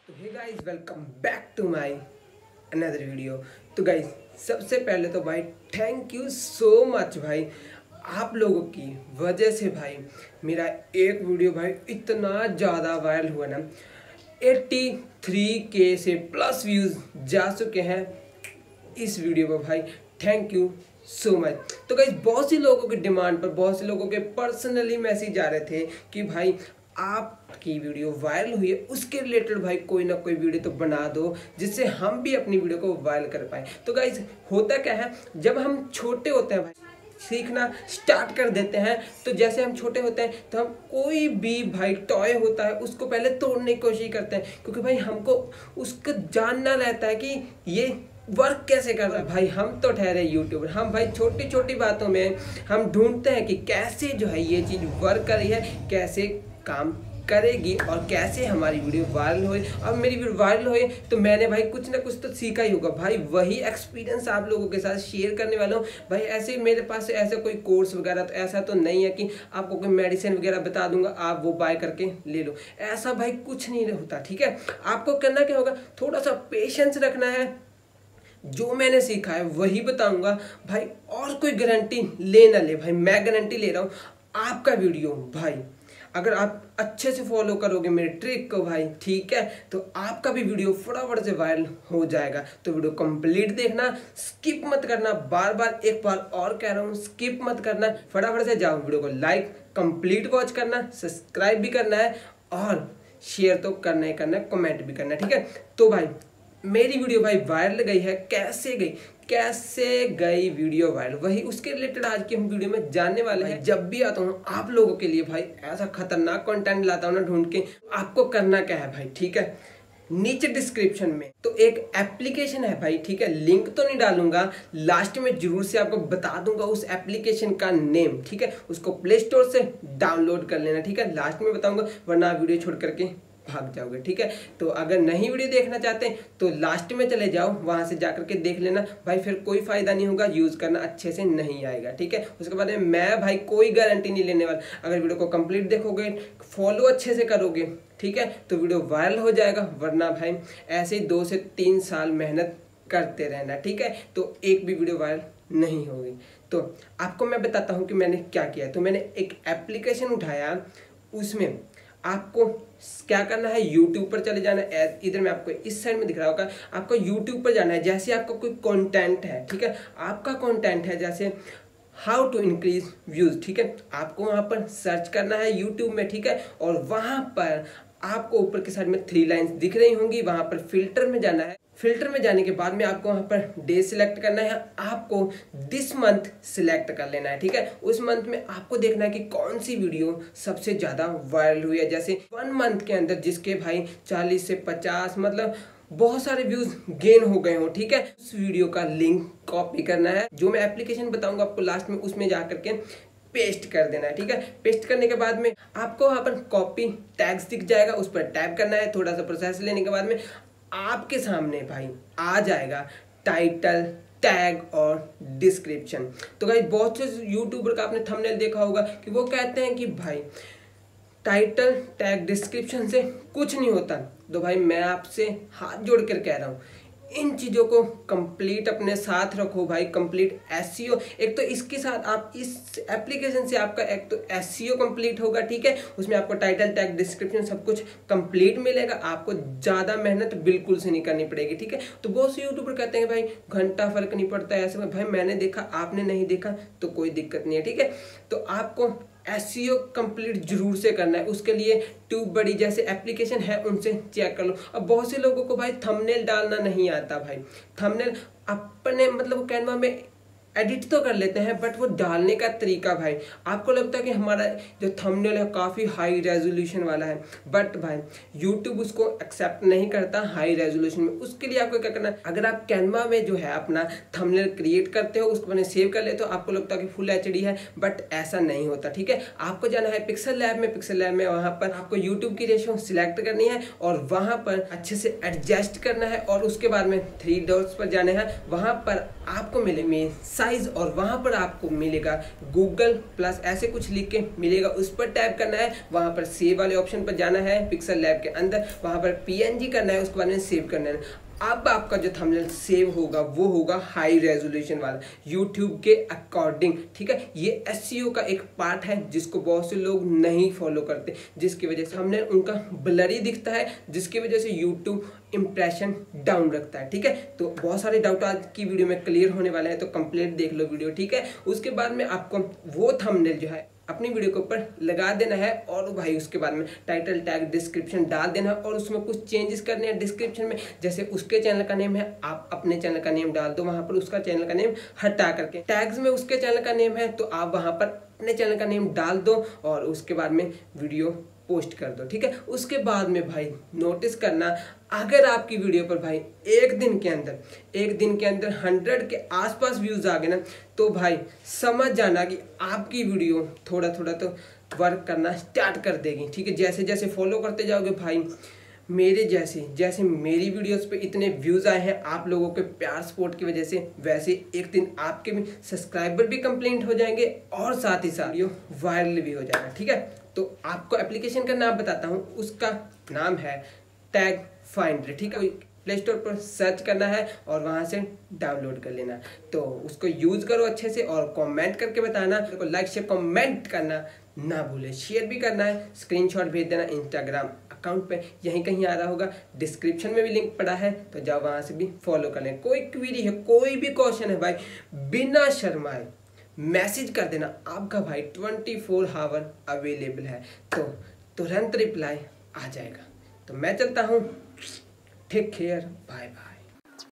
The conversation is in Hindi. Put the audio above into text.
तो hey guys welcome back to my another video. तो गाइस सबसे पहले तो भाई थैंक यू सो मच भाई, आप लोगों की वजह से भाई मेरा एक वीडियो भाई इतना ज़्यादा वायरल हुआ ना, 83K से प्लस व्यूज़ जा चुके हैं इस वीडियो पर भाई। Thank you so much. तो गाइस बहुत सी लोगों की डिमांड पर, बहुत से लोगों के पर्सनली मैसेज आ रहे थे कि भाई आपकी वीडियो वायरल हुई है, उसके रिलेटेड भाई कोई ना कोई वीडियो तो बना दो जिससे हम भी अपनी वीडियो को वायरल कर पाए। तो गाइस होता क्या है, जब हम छोटे होते हैं भाई सीखना स्टार्ट कर देते हैं, तो जैसे हम छोटे होते हैं तो हम कोई भी भाई टॉय होता है उसको पहले तोड़ने की कोशिश करते हैं, क्योंकि भाई हमको उसको जानना रहता है कि ये वर्क कैसे कर रहा है। भाई हम तो ठहरे यूट्यूबर, हम भाई छोटी छोटी बातों में हम ढूंढते हैं कि कैसे जो है ये चीज़ वर्क कर रही है, कैसे काम करेगी और कैसे हमारी वीडियो वायरल होए। अब मेरी वीडियो वायरल होए तो मैंने भाई कुछ ना कुछ तो सीखा ही होगा भाई, वही एक्सपीरियंस आप लोगों के साथ शेयर करने वाला हूँ भाई। ऐसे मेरे पास ऐसा कोई कोर्स वगैरह तो ऐसा तो नहीं है कि आपको कोई मेडिसिन वगैरह बता दूंगा आप वो बाय करके ले लो, ऐसा भाई कुछ नहीं होता। ठीक है, आपको करना क्या होगा, थोड़ा सा पेशेंस रखना है, जो मैंने सीखा है वही बताऊंगा भाई, और कोई गारंटी ले ना ले भाई, मैं गारंटी ले रहा हूँ आपका वीडियो भाई अगर आप अच्छे से फॉलो करोगे मेरे ट्रिक को भाई, ठीक है, तो आपका भी वीडियो फटाफट से वायरल हो जाएगा। तो वीडियो कंप्लीट देखना, स्किप मत करना, बार बार एक बार और कह रहा हूँ स्किप मत करना, फटाफट से जाओ वीडियो को लाइक कंप्लीट वॉच करना, सब्सक्राइब भी करना है और शेयर तो करना ही करना है, कमेंट भी करना है। ठीक है, तो भाई मेरी वीडियो भाई वायरल गई है, कैसे गई वीडियो वायरल, वही उसके रिलेटेड आज की हम वीडियो में जानने वाले हैं। जब भी आता हूँ आप लोगों के लिए भाई ऐसा खतरनाक कंटेंट लाता हूँ ना ढूंढ के, आपको करना क्या है भाई, ठीक है, नीचे डिस्क्रिप्शन में तो एक एप्लीकेशन है भाई, ठीक है, लिंक तो नहीं डालूंगा, लास्ट में जरूर से आपको बता दूंगा उस एप्लीकेशन का नेम, ठीक है, उसको प्ले स्टोर से डाउनलोड कर लेना, ठीक है, लास्ट में बताऊंगा वरना वीडियो छोड़ करके भाग जाओगे। ठीक है, तो अगर नहीं वीडियो देखना चाहते तो लास्ट में चले जाओ, वहां से जाकर के देख लेना भाई, फिर कोई फायदा नहीं होगा, यूज करना अच्छे से नहीं आएगा। ठीक है, उसके बाद में मैं भाई कोई गारंटी नहीं लेने वाला, अगर वीडियो को कंप्लीट देखोगे, फॉलो अच्छे से करोगे, ठीक है, तो वीडियो वायरल हो जाएगा, वरना भाई ऐसे ही 2 से 3 साल मेहनत करते रहना। ठीक है, तो एक भी वीडियो वायरल नहीं होगी। तो आपको मैं बताता हूँ कि मैंने क्या किया। तो मैंने एक एप्लीकेशन उठाया, उसमें आपको क्या करना है, YouTube पर चले जाना है, इधर में आपको इस साइड में दिख रहा होगा, आपको YouTube पर जाना है। जैसे आपका कोई कंटेंट है, ठीक है, आपका कंटेंट है जैसे हाउ टू इंक्रीज व्यूज, ठीक है, आपको वहां पर सर्च करना है YouTube में, ठीक है, और वहां पर आपको ऊपर के साइड में 3 लाइंस दिख रही होंगी, वहां पर फिल्टर में जाना है। फिल्टर में जाने के बाद में आपको वहां पर डे सिलेक्ट करना है, आपको दिस मंथ सिलेक्ट कर लेना है। ठीक है, उस मंथ में आपको देखना है कि कौन सी वीडियो सबसे ज्यादा वायरल हुई है। जैसे 1 मंथ के अंदर जिसके भाई 40 से 50 मतलब बहुत सारे व्यूज गेन हो गए हो, ठीक है, उस वीडियो का लिंक कॉपी करना है, जो मैं एप्लीकेशन बताऊंगा आपको लास्ट में, उसमें जाकर के पेस्ट कर देना है। ठीक है, पेस्ट करने के बाद में आपको वहां पर कॉपी टैग्स दिख जाएगा, उस पर टैप करना है, थोड़ा सा प्रोसेस लेने के बाद में आपके सामने भाई आ जाएगा टाइटल, टैग और डिस्क्रिप्शन। तो भाई बहुत से यूट्यूबर का आपने थंबनेल देखा होगा कि वो कहते हैं कि भाई टाइटल, टैग, डिस्क्रिप्शन से कुछ नहीं होता। तो भाई मैं आपसे हाथ जोड़ कर कह रहा हूँ, इन चीज़ों को कंप्लीट अपने साथ रखो भाई, कंप्लीट एसईओ। एक तो इसके साथ आप इस एप्लीकेशन से आपका एक तो एसईओ कंप्लीट होगा, ठीक है, उसमें आपको टाइटल, टैग, डिस्क्रिप्शन सब कुछ कंप्लीट मिलेगा, आपको ज़्यादा मेहनत बिल्कुल से नहीं करनी पड़ेगी। ठीक है, तो बहुत से यूट्यूबर कहते हैं भाई घंटा फर्क नहीं पड़ता है, ऐसे में भाई मैंने देखा आपने नहीं देखा तो कोई दिक्कत नहीं है। ठीक है, तो आपको एसईओ कंप्लीट जरूर से करना है, उसके लिए ट्यूब बड़ी जैसे एप्लीकेशन है उनसे चेक कर लो। अब बहुत से लोगों को भाई थंबनेल डालना नहीं आता भाई, थंबनेल अपने मतलब कैनवा में एडिट तो कर लेते हैं, बट वो डालने का तरीका भाई, आपको लगता है कि हमारा जो थंबनेल है काफ़ी हाई रेजोल्यूशन वाला है, बट भाई यूट्यूब उसको एक्सेप्ट नहीं करता हाई रेजोल्यूशन में। उसके लिए आपको क्या करना है, अगर आप कैनवा में जो है अपना थंबनेल क्रिएट करते हो, उसको मैंने सेव कर लेते हो, आपको लगता है कि फुल एचडी है, बट ऐसा नहीं होता। ठीक है, आपको जाना है पिक्सल लैब में, पिक्सल लैब में वहाँ पर आपको यूट्यूब की रेशियो सिलेक्ट करनी है और वहाँ पर अच्छे से एडजस्ट करना है, और उसके बाद में 3 डॉट्स पर जाना है, वहाँ पर आपको मिलेंगे साइज, और वहां पर आपको मिलेगा गूगल प्लस ऐसे कुछ लिख के मिलेगा, उस पर टैप करना है। वहां पर सेव वाले ऑप्शन पर जाना है पिक्सल लैब के अंदर, वहां पर PNG करना है, उसके बाद में सेव करना है। अब आपका जो थंबनेल सेव होगा वो होगा हाई रेजोल्यूशन वाला, यूट्यूब के अकॉर्डिंग, ठीक है। ये SEO का एक पार्ट है जिसको बहुत से लोग नहीं फॉलो करते, जिसकी वजह से थंबनेल उनका ब्लरी दिखता है, जिसकी वजह से यूट्यूब इंप्रेशन डाउन रखता है, ठीक है। तो बहुत सारे डाउट आज की वीडियो में क्लियर होने वाले हैं, तो कंप्लीट देख लो वीडियो, ठीक है। उसके बाद में आपको वो थंबनेल जो है अपनी वीडियो के ऊपर लगा देना है, और भाई उसके बाद में टाइटल टैग डिस्क्रिप्शन डाल देना है, और उसमें कुछ चेंजेस करने हैं डिस्क्रिप्शन में। जैसे उसके चैनल का नेम है, आप अपने चैनल का नेम डाल दो, वहां पर उसका चैनल का नेम हटा करके। टैग्स में उसके चैनल का नेम है तो आप वहां पर अपने चैनल का नेम डाल दो, और उसके बाद में वीडियो पोस्ट कर दो, ठीक है। उसके बाद में भाई नोटिस करना, अगर आपकी वीडियो पर भाई एक दिन के अंदर 100 के आसपास व्यूज आ गए ना, तो भाई समझ जाना कि आपकी वीडियो थोड़ा थोड़ा तो वर्क करना स्टार्ट कर देगी, ठीक है। जैसे जैसे फॉलो करते जाओगे भाई, मेरे जैसे मेरी वीडियोस पे इतने व्यूज़ आए हैं आप लोगों के प्यार सपोर्ट की वजह से, वैसे एक दिन आपके भी सब्सक्राइबर भी कंप्लीट हो जाएंगे, और साथ ही साथ वीडियो वायरल भी हो जाएगा, ठीक है। तो आपको एप्लीकेशन का नाम बताता हूँ, उसका नाम है टैग फाइंडर, ठीक है। प्ले स्टोर पर सर्च करना है और वहां से डाउनलोड कर लेना, तो उसको यूज करो अच्छे से, और कमेंट करके बताना, लाइक शेयर कमेंट करना ना भूले, शेयर भी करना है, स्क्रीनशॉट भेज देना इंस्टाग्राम अकाउंट पे, यहीं कहीं आ रहा होगा, डिस्क्रिप्शन में भी लिंक पड़ा है, तो जाओ वहां से भी फॉलो कर लें। कोई क्वेरी है, कोई भी क्वेश्चन है भाई, बिना शर्माए मैसेज कर देना, आपका भाई 24 आवर अवेलेबल है, तो तुरंत रिप्लाई आ जाएगा। तो मैं चलता हूँ, टेक केयर, बाय बाय।